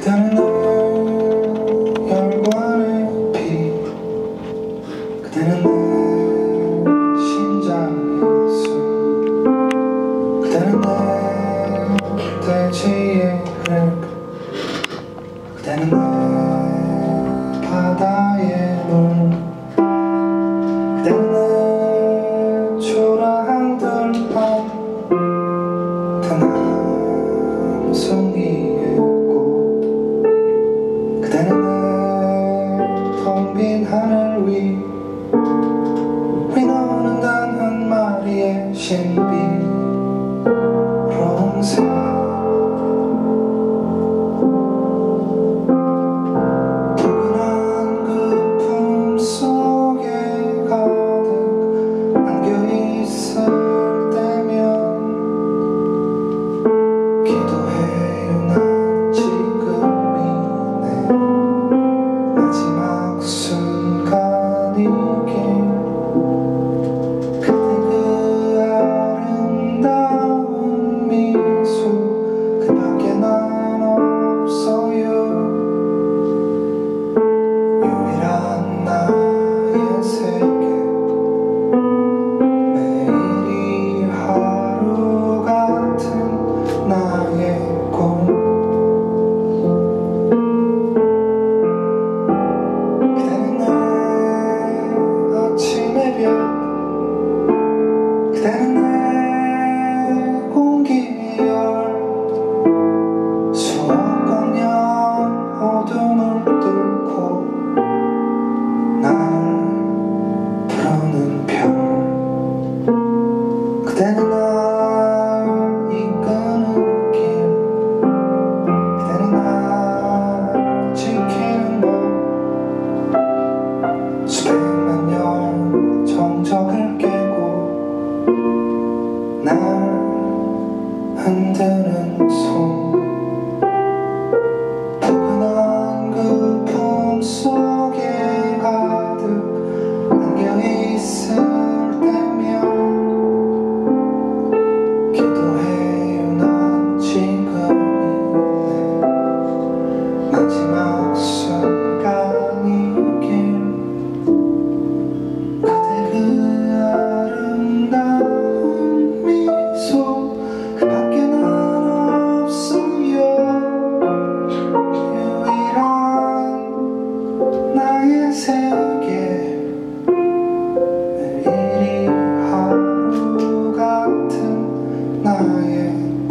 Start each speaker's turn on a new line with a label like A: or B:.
A: 그대는 내 혈관의 피, 그대는 내 심장의 숨, 그대는 내 대지의 흙, 그대는 내 바다의 물, 그대는 내 초라한 들판 단 한 송이의 꽃, 그대는 내 텅 빈 하늘 위 너는 단 한 마리의 신비로운 새. 포근한 그 품속에 가득 안겨있을 때면 기도해요. 난 지금이 내 마지막 순간이길. 그대 그 아름다운 미소 그 밖에 난 없어요. 유일한 나의 세계, 매일이 하루 같은 나의 꿈. 그대는 내 아침의 별, 그대는 내 공기의 열, 수억 광년 어둠을 뚫고 날 부르는 별. 그대는 날 이끄는 길, 그대는 날 지키는 법. 수백만 년 정적을 깨고 날 흔드는 손. 포근한 그 품속에 가득 안겨있을 때면 기도해요. 난 지금이 내 마지막 순간이길. 그대 그 아름다운 미소 그 밖에 난 없어요. 유일한 나의 세계, 매일이 하루 같은 나의 꿈.